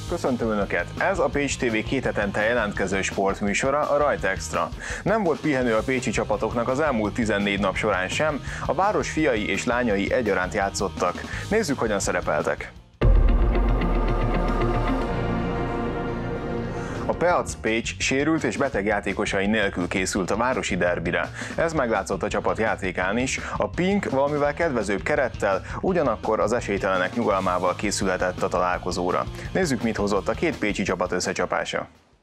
Köszöntöm Önöket! Ez a Pécs TV 2 hetente jelentkező sportműsora, a Rajt Extra. Nem volt pihenő a pécsi csapatoknak az elmúlt 14 nap során sem, a város fiai és lányai egyaránt játszottak. Nézzük, hogyan szerepeltek. A Peac Pécs sérült és beteg játékosai nélkül készült a városi derbire. Ez meglátszott a csapat játékán is. A Pink valamivel kedvezőbb kerettel, ugyanakkor az esélytelenek nyugalmával készülhetett a találkozóra. Nézzük, mit hozott a két pécsi csapat összecsapása.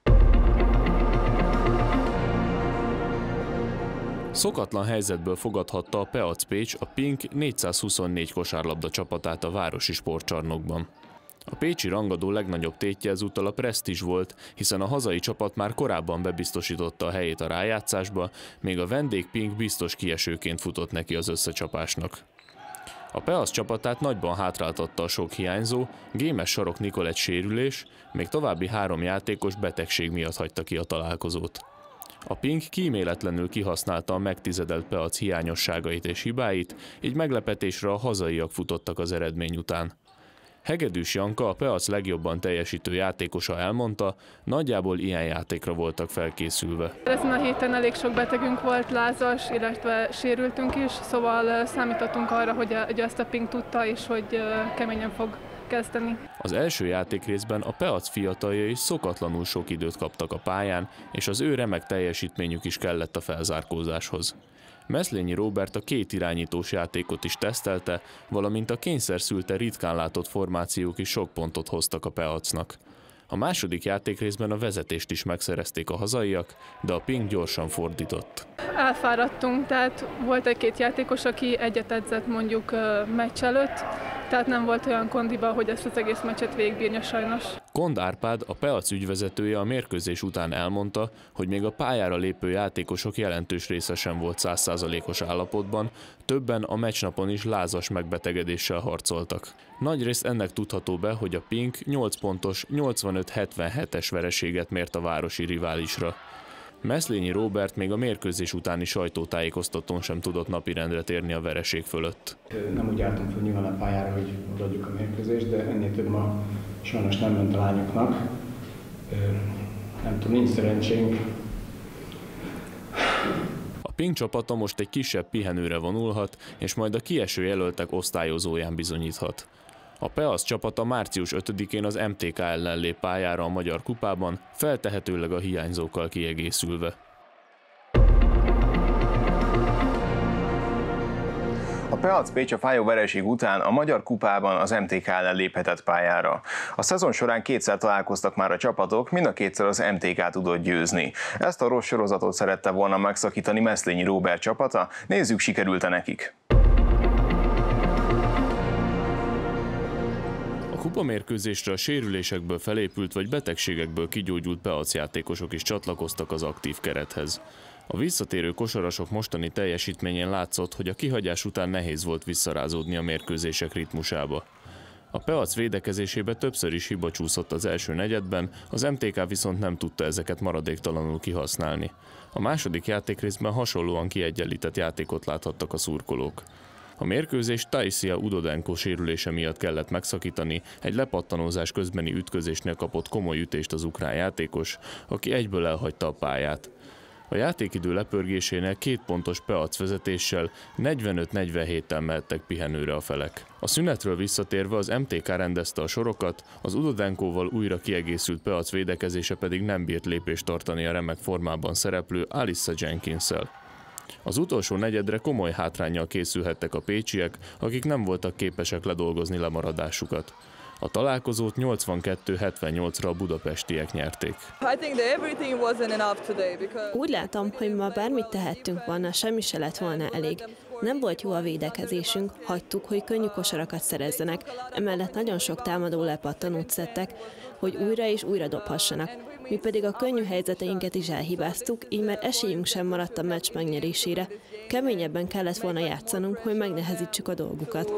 Szokatlan helyzetből fogadhatta a Peac Pécs a Pink 424 kosárlabda csapatát a városi sportcsarnokban. A pécsi rangadó legnagyobb tétje ezúttal a presztízs volt, hiszen a hazai csapat már korábban bebiztosította a helyét a rájátszásba, még a vendég Pink biztos kiesőként futott neki az összecsapásnak. A Peac csapatát nagyban hátráltatta a sok hiányzó, Gémes Sarok Nikol egy sérülés, még további 3 játékos betegség miatt hagyta ki a találkozót. A Pink kíméletlenül kihasználta a megtizedelt Peac hiányosságait és hibáit, így meglepetésre a hazaiak futottak az eredmény után. Hegedűs Janka, a Peac legjobban teljesítő játékosa elmondta, nagyjából ilyen játékra voltak felkészülve. Ezen a héten elég sok betegünk volt, lázas, illetve sérültünk is, szóval számítottunk arra, hogy ezt a Pink tudta, és hogy keményen fog kezdeni. Az első játékrészben a Peac fiataljai szokatlanul sok időt kaptak a pályán, és az ő remek teljesítményük is kellett a felzárkózáshoz. Meszlényi Róbert a 2 irányítós játékot is tesztelte, valamint a kényszer szülte ritkán látott formációk is sok pontot hoztak a Peacnak. A második játékrészben a vezetést is megszerezték a hazaiak, de a Pink gyorsan fordított. Elfáradtunk, tehát volt egy-két játékos, aki egyet edzett mondjuk meccs előtt, tehát nem volt olyan kondiba, hogy ezt az egész meccset végigbírja sajnos. Kond Árpád, a Peac ügyvezetője a mérkőzés után elmondta, hogy még a pályára lépő játékosok jelentős része sem volt 100%-os állapotban, többen a meccsnapon is lázas megbetegedéssel harcoltak. Nagyrészt ennek tudható be, hogy a Pink 8 pontos 85-77-es vereséget mért a városi riválisra. Meszlényi Róbert még a mérkőzés utáni sajtótájékoztatón sem tudott napirendre térni a vereség fölött. Nem úgy álltunk fel nyilván a pályára, hogy odaadjuk a mérkőzést, de ennél több ma sajnos nem ment a lányoknak. Nem tudom, nincs szerencsénk. A Pink csapata most egy kisebb pihenőre vonulhat, és majd a kieső jelöltek osztályozóján bizonyíthat. A Peac csapata március 5-én az MTK ellen lép pályára a Magyar Kupában, feltehetőleg a hiányzókkal kiegészülve. A Peac Pécs a fájó vereség után a Magyar Kupában az MTK ellen léphetett pályára. A szezon során 2-szer találkoztak már a csapatok, mind a 2-szer az MTK tudott győzni. Ezt a rossz sorozatot szerette volna megszakítani Meszlényi Róbert csapata, nézzük, sikerült-e nekik. A kupamérkőzésre a sérülésekből felépült vagy betegségekből kigyógyult Peac játékosok is csatlakoztak az aktív kerethez. A visszatérő kosarasok mostani teljesítményén látszott, hogy a kihagyás után nehéz volt visszarázódni a mérkőzések ritmusába. A Peac védekezésébe többször is hiba csúszott az első negyedben, az MTK viszont nem tudta ezeket maradéktalanul kihasználni. A második játékrészben hasonlóan kiegyenlített játékot láthattak a szurkolók. A mérkőzést Taisia Udodenko sérülése miatt kellett megszakítani, egy lepattanózás közbeni ütközésnél kapott komoly ütést az ukrán játékos, aki egyből elhagyta a pályát. A játékidő lepörgésénél 2 pontos Peac vezetéssel 45-47-tel mehettek pihenőre a felek. A szünetről visszatérve az MTK rendezte a sorokat, az Udodenkóval újra kiegészült Peac védekezése pedig nem bírt lépést tartani a remek formában szereplő Alyssa Jenkins-szel. Az utolsó negyedre komoly hátránnyal készülhettek a pécsiek, akik nem voltak képesek ledolgozni lemaradásukat. A találkozót 82-78-ra a budapestiek nyerték. Úgy látom, hogy ma bármit tehettünk volna, semmi se lett volna elég. Nem volt jó a védekezésünk, hagytuk, hogy könnyű kosarakat szerezzenek, emellett nagyon sok támadó lepattanót szedtek, hogy újra és újra dobhassanak. Mi pedig a könnyű helyzeteinket is elhibáztuk, így már esélyünk sem maradt a meccs megnyerésére. Keményebben kellett volna játszanunk, hogy megnehezítsük a dolgukat.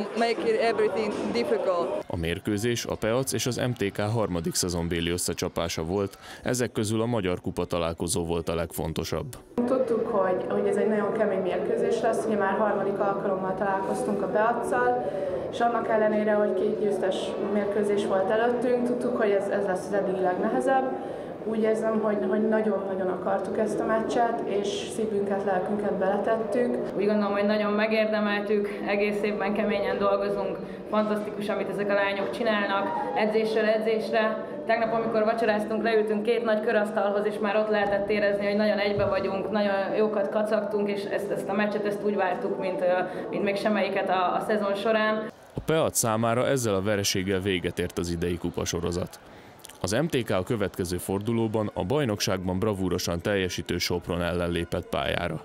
A mérkőzés a Peac és az MTK harmadik szezonbéli összecsapása volt, ezek közül a Magyar Kupa találkozó volt a legfontosabb. Tudtuk, hogy ez egy nagyon kemény mérkőzés mérkőzés lesz, ugye már harmadik alkalommal találkoztunk a Beac-szal, és annak ellenére, hogy 2 győztes mérkőzés volt előttünk, tudtuk, hogy ez lesz az eddigi legnehezebb. Úgy érzem, hogy nagyon-nagyon akartuk ezt a meccset, és szívünket, lelkünket beletettük. Úgy gondolom, hogy nagyon megérdemeltük, egész évben keményen dolgozunk, fantasztikus, amit ezek a lányok csinálnak, edzésről edzésre. Tegnap, amikor vacsoráztunk, leültünk 2 nagy körasztalhoz, és már ott lehetett érezni, hogy nagyon egybe vagyunk, nagyon jókat kacagtunk, és ezt a meccset úgy vártuk, mint még semmelyiket a szezon során. A Peac számára ezzel a vereséggel véget ért az idei kupasorozat. Az MTK a következő fordulóban a bajnokságban bravúrosan teljesítő Sopron ellen lépett pályára.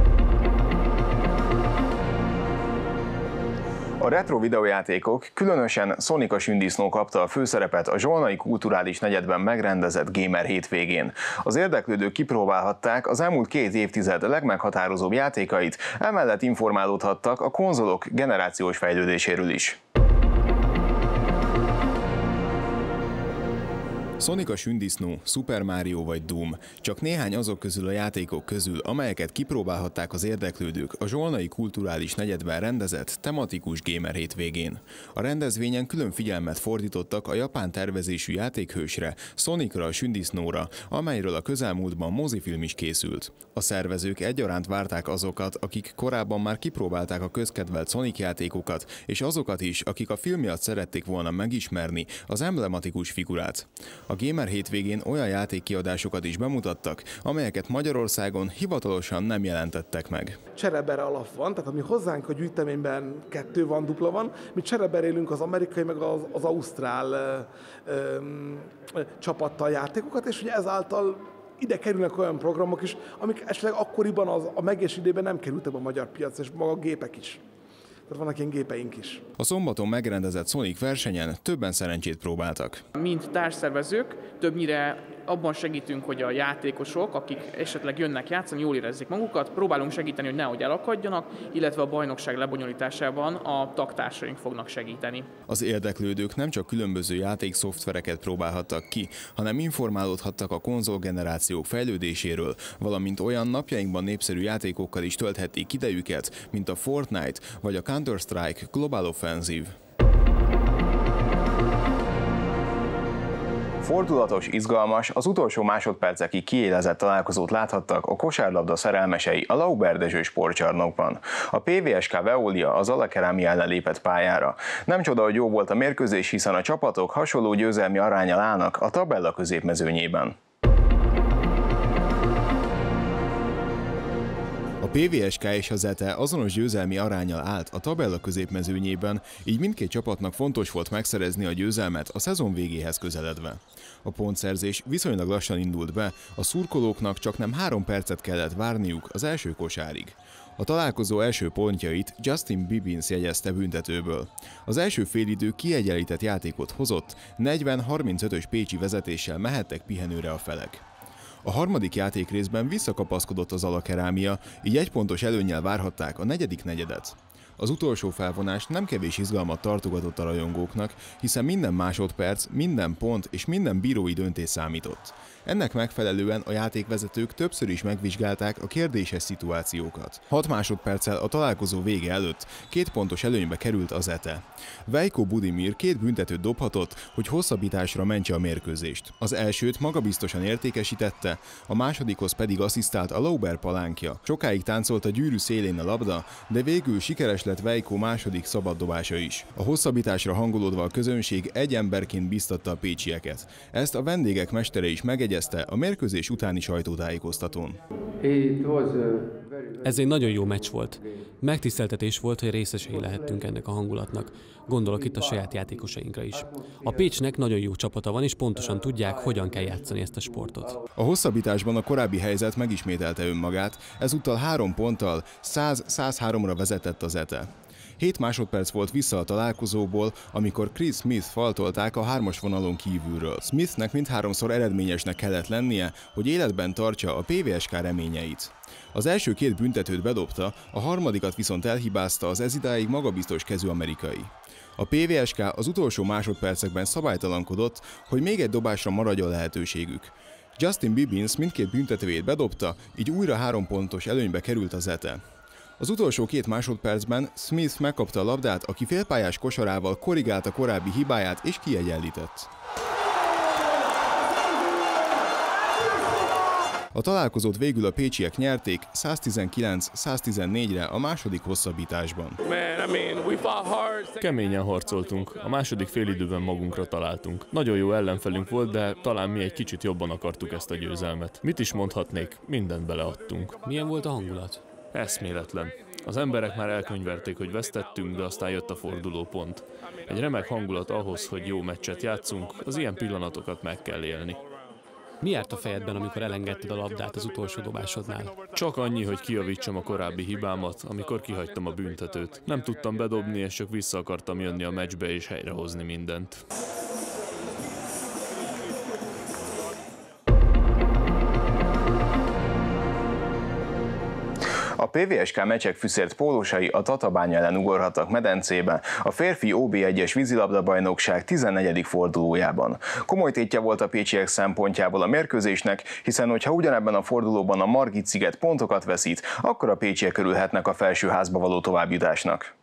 A retro videójátékok, különösen Sonic a Sündisznó kapta a főszerepet a Zsolnai Kulturális Negyedben megrendezett Gamer hétvégén. Az érdeklődők kipróbálhatták az elmúlt 2 évtized legmeghatározóbb játékait, emellett informálódhattak a konzolok generációs fejlődéséről is. Sonic a Sündisznó, Super Mario vagy Doom. Csak néhány azok közül a játékok közül, amelyeket kipróbálhatták az érdeklődők a Zsolnai Kulturális Negyedben rendezett tematikus Gamer hétvégén. A rendezvényen külön figyelmet fordítottak a japán tervezésű játékhősre, Sonicra a Sündisznóra, amelyről a közelmúltban mozifilm is készült. A szervezők egyaránt várták azokat, akik korábban már kipróbálták a közkedvelt Sonic játékokat, és azokat is, akik a film miatt szerették volna megismerni az emblematikus figurát. A Gamer hétvégén olyan játékkiadásokat is bemutattak, amelyeket Magyarországon hivatalosan nem jelentettek meg. Cserebere alap van, tehát ami hozzánk a gyűjteményben 2 van, dupla van, mi csereberélünk az amerikai meg az ausztrál csapattal játékokat, és ugye ezáltal ide kerülnek olyan programok is, amik esetleg akkoriban a megés idejében nem kerültek a magyar piacra, és maga a gépek is. Tehát vannak ilyen gépeink is. A szombaton megrendezett Sonic versenyen többen szerencsét próbáltak. Mint társszervezők többnyire abban segítünk, hogy a játékosok, akik esetleg jönnek játszani, jól érezzék magukat, próbálunk segíteni, hogy nehogy elakadjanak, illetve a bajnokság lebonyolításában a tagtársaink fognak segíteni. Az érdeklődők nem csak különböző játékszoftvereket próbálhattak ki, hanem informálódhattak a konzolgenerációk fejlődéséről, valamint olyan napjainkban népszerű játékokkal is tölthették idejüket, mint a Fortnite vagy a Counter-Strike Global Offensive. Fordulatos, izgalmas, az utolsó másodpercekig kiélezett találkozót láthattak a kosárlabda szerelmesei a Lauber Dezső sportcsarnokban. A PVSK Veolia az Alakerámi ellen lépett pályára. Nem csoda, hogy jó volt a mérkőzés, hiszen a csapatok hasonló győzelmi aránnyal állnak a tabella középmezőnyében. A PVSK és az ETE azonos győzelmi aránnyal állt a tabella középmezőnyében, így mindkét csapatnak fontos volt megszerezni a győzelmet a szezon végéhez közeledve. A pontszerzés viszonylag lassan indult be, a szurkolóknak csaknem 3 percet kellett várniuk az első kosárig. A találkozó első pontjait Justin Bibbins jegyezte büntetőből. Az első félidő kiegyenlített játékot hozott, 40-35-ös pécsi vezetéssel mehettek pihenőre a felek. A harmadik játékrészben visszakapaszkodott az Alakerámia, így 1 pontos előnnyel várhatták a negyedik negyedet. Az utolsó felvonás nem kevés izgalmat tartogatott a rajongóknak, hiszen minden másodperc, minden pont és minden bírói döntés számított. Ennek megfelelően a játékvezetők többször is megvizsgálták a kérdéses szituációkat. 6 másodperccel a találkozó vége előtt 2 pontos előnybe került az ETE. Veljko Budimir 2 büntetőt dobhatott, hogy hosszabbításra mentse a mérkőzést. Az elsőt magabiztosan értékesítette, a másodikhoz pedig asszisztált a Lauber palánkja. Sokáig táncolt a gyűrű szélén a labda, de végül sikeres lett Veljko második szabaddobása is. A hosszabbításra hangolódva a közönség egy emberként biztatta a pécsieket. Ezt a vendégek mestere is megegyezte a mérkőzés utáni sajtótájékoztatón. Ez egy nagyon jó meccs volt. Megtiszteltetés volt, hogy részesei lehettünk ennek a hangulatnak. Gondolok itt a saját játékosainkra is. A Pécsnek nagyon jó csapata van, és pontosan tudják, hogyan kell játszani ezt a sportot. A hosszabbításban a korábbi helyzet megismételte önmagát, ezúttal 3 ponttal 100-103-ra vezetett az ETE. 7 másodperc volt vissza a találkozóból, amikor Chris Smith faltolták a 3-as vonalon kívülről. Smithnek mindháromszor eredményesnek kellett lennie, hogy életben tartsa a PVSK reményeit. Az első 2 büntetőt bedobta, a harmadikat viszont elhibázta az ezidáig magabiztos kezű amerikai. A PVSK az utolsó másodpercekben szabálytalankodott, hogy még egy dobásra maradjon lehetőségük. Justin Bibbins mindkét büntetőjét bedobta, így újra 3 pontos előnybe került az ETE. Az utolsó 2 másodpercben Smith megkapta a labdát, aki félpályás kosarával korrigálta korábbi hibáját és kiegyenlített. A találkozót végül a pécsiek nyerték 119-114-re a második hosszabbításban. Keményen harcoltunk, a második félidőben magunkra találtunk. Nagyon jó ellenfelünk volt, de talán mi egy kicsit jobban akartuk ezt a győzelmet. Mit is mondhatnék, mindent beleadtunk. Milyen volt a hangulat? Eszméletlen. Az emberek már elkönyvelték, hogy vesztettünk, de aztán jött a fordulópont. Egy remek hangulat ahhoz, hogy jó meccset játszunk, az ilyen pillanatokat meg kell élni. Mi járt a fejedben, amikor elengedted a labdát az utolsó dobásodnál? Csak annyi, hogy kijavítsam a korábbi hibámat, amikor kihagytam a büntetőt. Nem tudtam bedobni, és csak vissza akartam jönni a meccsbe és helyrehozni mindent. A PVSK meccsek fűszért pólósai a Tatabánya ellen ugorhattak medencébe a férfi OB1-es vízilabda-bajnokság 14. fordulójában. Komoly tétje volt a pécsiek szempontjából a mérkőzésnek, hiszen hogyha ugyanebben a fordulóban a Margit-sziget pontokat veszít, akkor a pécsiek örülhetnek a felsőházba való továbbjutásnak.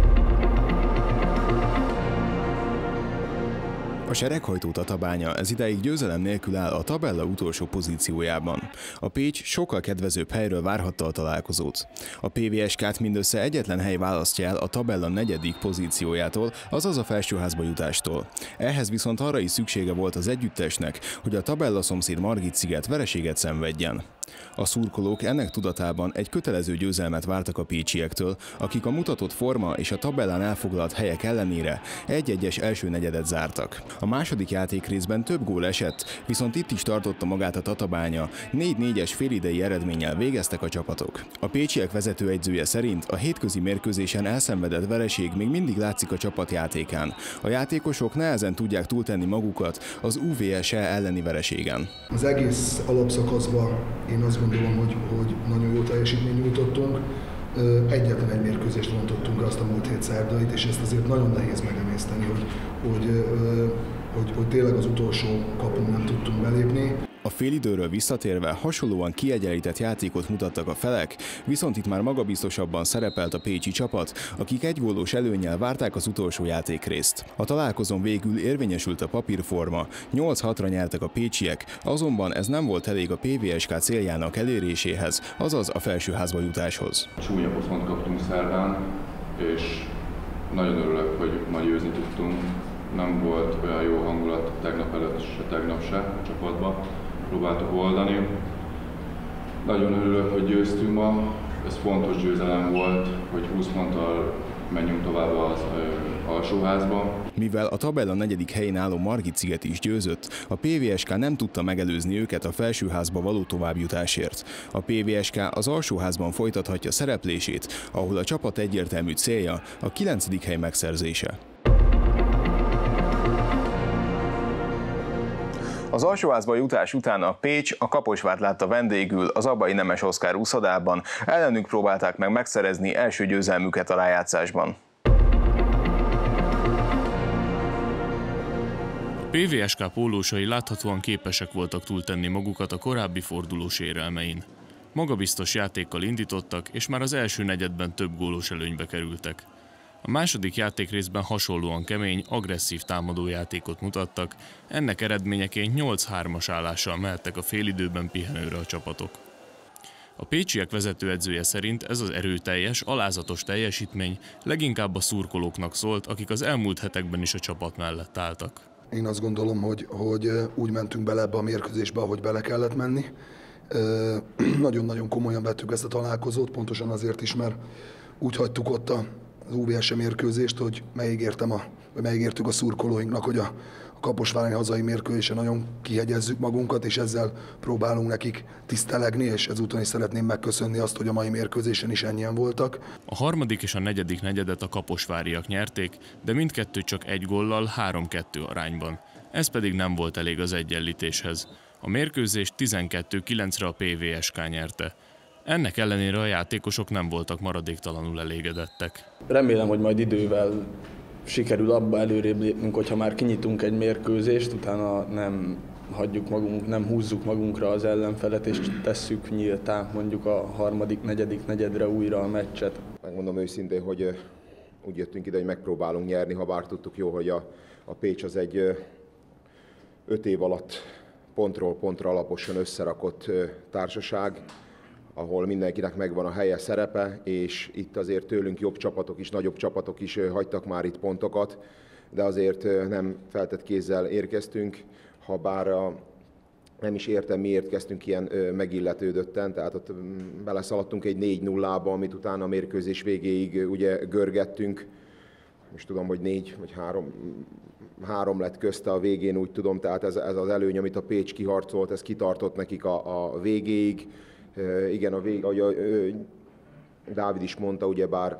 A sereghajtó Tatabánya ez idáig győzelem nélkül áll a tabella utolsó pozíciójában. A Pécs sokkal kedvezőbb helyről várhatta a találkozót. A PVSK-t mindössze egyetlen hely választja el a tabella 4. pozíciójától, azaz a felsőházba jutástól. Ehhez viszont arra is szüksége volt az együttesnek, hogy a tabella szomszéd Margit-sziget vereséget szenvedjen. A szurkolók ennek tudatában egy kötelező győzelmet vártak a pécsiektől, akik a mutatott forma és a tabellán elfoglalt helyek ellenére egy-egyes első negyedet zártak. A második játékrészben több gól esett, viszont itt is tartotta magát a Tatabánya, 4-4-es félidei eredménnyel végeztek a csapatok. A pécsiek vezetőedzője szerint a hétközi mérkőzésen elszenvedett vereség még mindig látszik a csapat játékán. A játékosok nehezen tudják túltenni magukat az UVSE elleni vereségen. Az egész alapszakaszban én azt gondolom, hogy nagyon jó teljesítményt nyújtottunk. Egyetlen egy mérkőzést rontottunk azt a múlt hét szerdait, és ezt azért nagyon nehéz megemészteni, hogy tényleg az utolsó kapun nem tudtunk belépni. A félidőről visszatérve hasonlóan kiegyenlített játékot mutattak a felek, viszont itt már magabiztosabban szerepelt a pécsi csapat, akik egy gólós előnnyel várták az utolsó játékrészt. A találkozón végül érvényesült a papírforma, 8-6-ra nyertek a pécsiek, azonban ez nem volt elég a PVSK céljának eléréséhez, azaz a felsőházba jutáshoz. Csúnya poszont kaptunk szerdán, és nagyon örülök, hogy ma győzni tudtunk. Nem volt olyan jó hangulat tegnap előtt se, tegnap se a csapatban. Próbáltuk oldani. Nagyon örülök, hogy győztünk ma. Ez fontos győzelem volt, hogy 20 ponttal menjünk tovább az alsóházba. Mivel a tabella 4. helyén álló Margit-sziget is győzött, a PVSK nem tudta megelőzni őket a felsőházba való továbbjutásért. A PVSK az alsóházban folytathatja szereplését, ahol a csapat egyértelmű célja a 9. hely megszerzése. Az alsóházba jutás után a Pécs a Kaposvárt látta vendégül az Abai Nemes Oszkár úszodában, ellenük próbálták meg megszerezni első győzelmüket a rájátszásban. A PVSK pólósai láthatóan képesek voltak túltenni magukat a korábbi forduló sérelmein. Magabiztos játékkal indítottak, és már az első negyedben több gólos előnybe kerültek. A második játékrészben hasonlóan kemény, agresszív támadójátékot mutattak, ennek eredményeként 8-3-as állással mehettek a félidőben pihenőre a csapatok. A pécsiek vezetőedzője szerint ez az erőteljes, alázatos teljesítmény leginkább a szurkolóknak szólt, akik az elmúlt hetekben is a csapat mellett álltak. Én azt gondolom, hogy úgy mentünk bele ebbe a mérkőzésbe, ahogy bele kellett menni. Nagyon-nagyon komolyan vettük ezt a találkozót, pontosan azért is, mert úgy hagytuk ott az UVSE mérkőzést, hogy megígértük a szurkolóinknak, hogy a kaposvári hazai mérkőzésen nagyon kihegyezzük magunkat, és ezzel próbálunk nekik tisztelegni, és ezúton is szeretném megköszönni azt, hogy a mai mérkőzésen is ennyien voltak. A harmadik és a negyedik negyedet a kaposváriak nyerték, de mindkettő csak egy góllal 3-2 arányban. Ez pedig nem volt elég az egyenlítéshez. A mérkőzést 12-9-re a PVSK nyerte. Ennek ellenére a játékosok nem voltak maradéktalanul elégedettek. Remélem, hogy majd idővel sikerül abba előrébb lépnünk, hogyha már kinyitunk egy mérkőzést, utána nem hagyjuk magunk, nem húzzuk magunkra az ellenfelet, és tesszük nyíltá mondjuk a harmadik, negyedik negyedre újra a meccset. Megmondom őszintén, hogy úgy jöttünk ide, hogy megpróbálunk nyerni, ha bár tudtuk jó, hogy a Pécs az egy 5 év alatt pontról pontra alaposan összerakott társaság, ahol mindenkinek megvan a helye, szerepe, és itt azért tőlünk jobb csapatok is, nagyobb csapatok is hagytak már itt pontokat, de azért nem feltett kézzel érkeztünk, ha bár nem is értem, miért kezdtünk ilyen megilletődötten, tehát ott beleszaladtunk egy 4-0-ba, amit utána a mérkőzés végéig ugye görgettünk. Most tudom, hogy 4 vagy 3 lett közte a végén, úgy tudom, tehát ez az előny, amit a Pécs kiharcolt, ez kitartott nekik a végéig. Igen, ahogy Dávid is mondta, ugyebár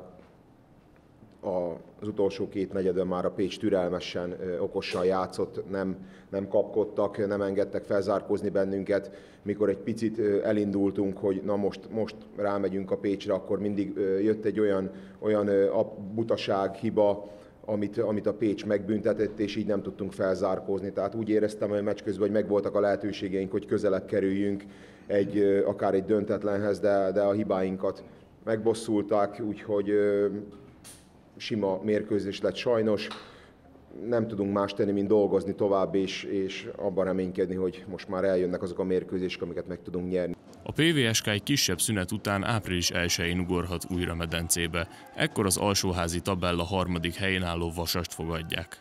az utolsó 2 negyedben már a Pécs türelmesen, okosan játszott, nem kapkodtak, nem engedtek felzárkózni bennünket. Mikor egy picit elindultunk, hogy na most rámegyünk a Pécsre, akkor mindig jött egy olyan butaság, hiba, amit a Pécs megbüntetett, és így nem tudtunk felzárkózni. Tehát úgy éreztem, hogy a meccs közben, hogy megvoltak a lehetőségeink, hogy közelebb kerüljünk akár egy döntetlenhez, de a hibáinkat megbosszulták, úgyhogy sima mérkőzés lett sajnos. Nem tudunk más tenni, mint dolgozni tovább, és abban reménykedni, hogy most már eljönnek azok a mérkőzések, amiket meg tudunk nyerni. A PVSK egy kisebb szünet után április 1-én ugorhat újra medencébe. Ekkor az alsóházi tabella 3. helyén álló Vasast fogadják.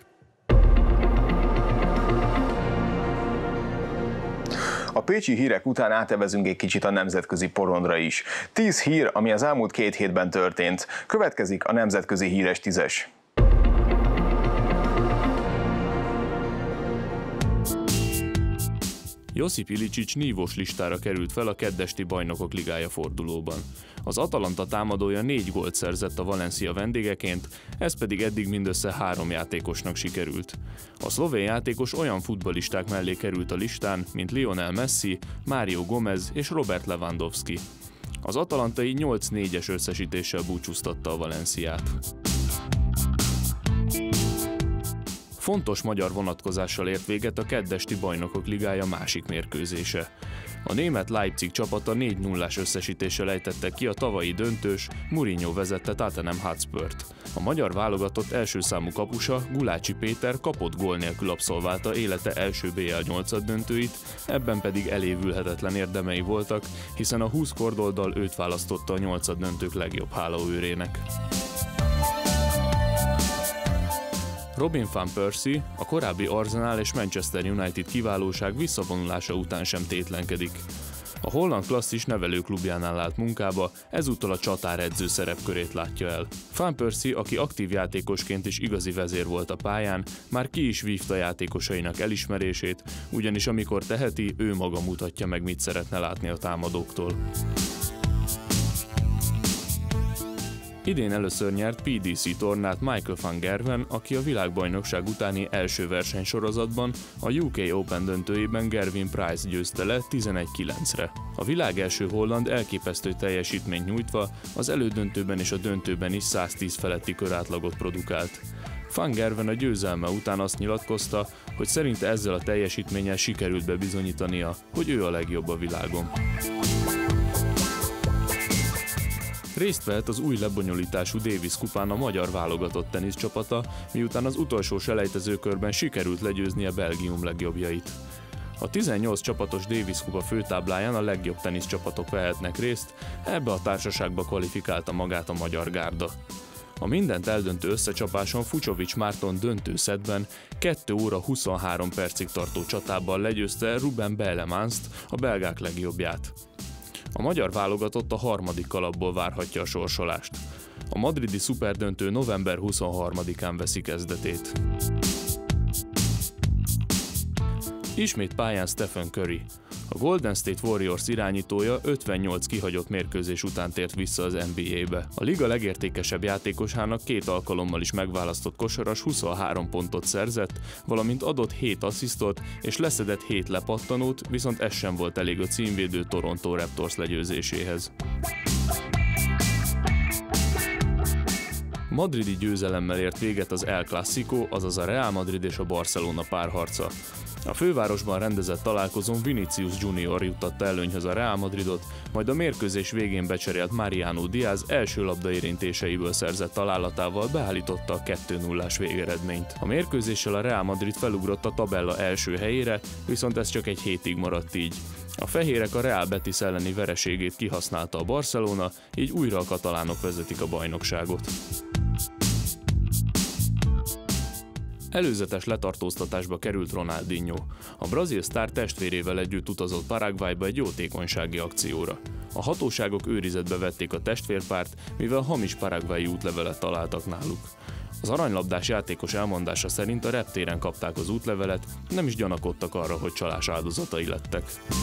A pécsi hírek után átevezünk egy kicsit a nemzetközi porondra is. 10 hír, ami az elmúlt 2 hétben történt. Következik a nemzetközi híres 10-es. Josip Ilicic nívós listára került fel a keddesti Bajnokok Ligája fordulóban. Az Atalanta támadója 4 gólt szerzett a Valencia vendégeként, ez pedig eddig mindössze 3 játékosnak sikerült. A szlovén játékos olyan futballisták mellé került a listán, mint Lionel Messi, Mário Gomez és Robert Lewandowski. Az Atalanta így 8-4-es összesítéssel búcsúztatta a Valenciát. Fontos magyar vonatkozással ért véget a keddesti Bajnokok Ligája másik mérkőzése. A német Leipzig csapata 4-0-ás összesítéssel ejtette ki a tavalyi döntős, Mourinho vezette Tottenham Hotspurt. A magyar válogatott első számú kapusa, Gulácsi Péter kapott gól nélkül abszolválta élete első BL 8-ad döntőit, ebben pedig elévülhetetlen érdemei voltak, hiszen a 20 kordoldal őt választotta a 8-ad döntők legjobb hálóőrének. Robin van Persie, a korábbi Arsenal és Manchester United kiválóság visszavonulása után sem tétlenkedik. A holland klasszis nevelőklubjánál állt munkába, ezúttal a csatáredző szerepkörét látja el. Van Persie, aki aktív játékosként is igazi vezér volt a pályán, már ki is vívta játékosainak elismerését, ugyanis amikor teheti, ő maga mutatja meg, mit szeretne látni a támadóktól. Idén először nyert PDC tornát Michael van Gerwen, aki a világbajnokság utáni első versenysorozatban, a UK Open döntőjében Gerwyn Price győzte le 11-9-re. A világ első holland elképesztő teljesítményt nyújtva az elődöntőben és a döntőben is 110 feletti körátlagot produkált. Van Gerwen a győzelme után azt nyilatkozta, hogy szerinte ezzel a teljesítménnyel sikerült bebizonyítania, hogy ő a legjobb a világon. Részt vehet az új lebonyolítású Davis kupán a magyar válogatott teniszcsapata, miután az utolsó selejtezőkörben sikerült legyőzni a Belgium legjobbjait. A 18 csapatos Davis kupa főtábláján a legjobb teniszcsapatok vehetnek részt, ebbe a társaságba kvalifikálta magát a magyar gárda. A mindent eldöntő összecsapáson Fucsovics Márton döntő szettben 2 óra 23 percig tartó csatában legyőzte Ruben Bellemanst, a belgák legjobbját. A magyar válogatott a 3. kalapból várhatja a sorsolást. A madridi szuperdöntő november 23-án veszi kezdetét. Ismét pályán Stephen Curry. A Golden State Warriors irányítója 58 kihagyott mérkőzés után tért vissza az NBA-be. A liga legértékesebb játékosának 2 alkalommal is megválasztott kosaras 23 pontot szerzett, valamint adott 7 asszisztot és leszedett 7 lepattanót, viszont ez sem volt elég a címvédő Toronto Raptors legyőzéséhez. Madridi győzelemmel ért véget az El Clásico, azaz a Real Madrid és a Barcelona párharca. A fővárosban rendezett találkozón Vinicius Junior juttatta előnyhöz a Real Madridot, majd a mérkőzés végén becserélt Mariano Diaz első labda érintéseiből szerzett találatával beállította a 2-0-ás végeredményt. A mérkőzéssel a Real Madrid felugrott a tabella első helyére, viszont ez csak egy hétig maradt így. A fehérek a Real Betis elleni vereségét kihasználta a Barcelona, így újra a katalánok vezetik a bajnokságot. Előzetes letartóztatásba került Ronaldinho. A brazil sztár testvérével együtt utazott Paraguayba egy jótékonysági akcióra. A hatóságok őrizetbe vették a testvérpárt, mivel hamis paraguayi útlevelet találtak náluk. Az aranylabdás játékos elmondása szerint a reptéren kapták az útlevelet, nem is gyanakodtak arra, hogy csalás áldozatai lettek.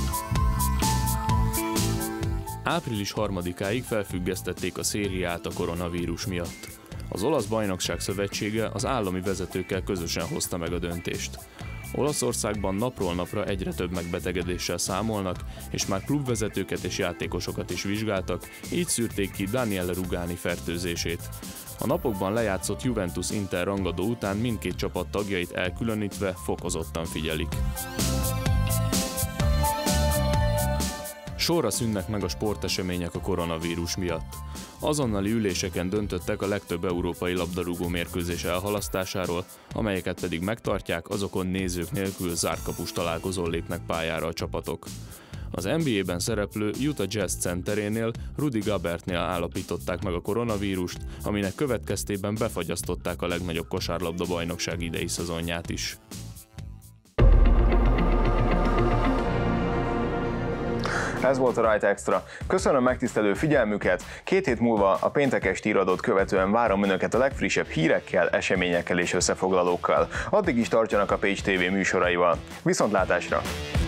Április 3-áig felfüggesztették a szériát a koronavírus miatt. Az olasz bajnokság szövetsége az állami vezetőkkel közösen hozta meg a döntést. Olaszországban napról napra egyre több megbetegedéssel számolnak, és már klubvezetőket és játékosokat is vizsgáltak, így szűrték ki Daniele Rugani fertőzését. A napokban lejátszott Juventus-Inter rangadó után mindkét csapat tagjait elkülönítve fokozottan figyelik. Sorra szűnnek meg a sportesemények a koronavírus miatt. Azonnali üléseken döntöttek a legtöbb európai labdarúgó mérkőzés elhalasztásáról, amelyeket pedig megtartják, azokon nézők nélkül zártkapus találkozón lépnek pályára a csapatok. Az NBA-ben szereplő Utah Jazz centerénél, Rudy Gobertnél állapították meg a koronavírust, aminek következtében befagyasztották a legnagyobb kosárlabda bajnokság idei szezonját is. Ez volt a Rajta Extra. Köszönöm megtisztelő figyelmüket, 2 hét múlva a péntek esti híradót követően várom önöket a legfrissebb hírekkel, eseményekkel és összefoglalókkal. Addig is tartsanak a Pécs TV műsoraival. Viszontlátásra!